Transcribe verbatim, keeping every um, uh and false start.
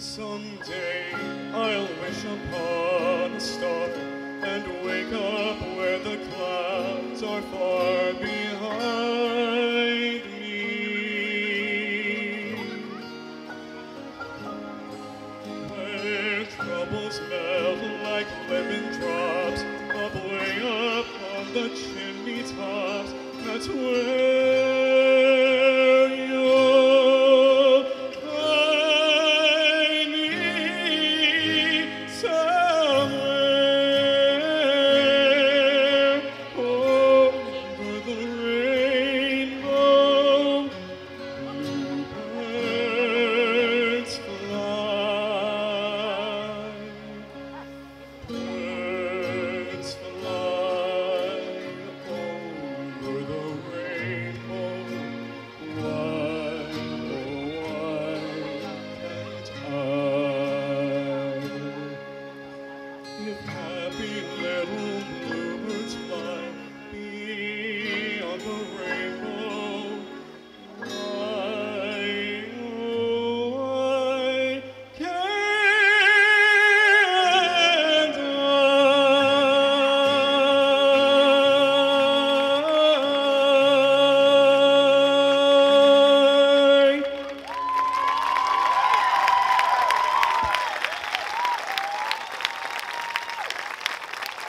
Someday I'll wish upon a star and wake up where the clouds are far behind me. Where troubles melt like lemon drops up way up on the chimney tops. That's where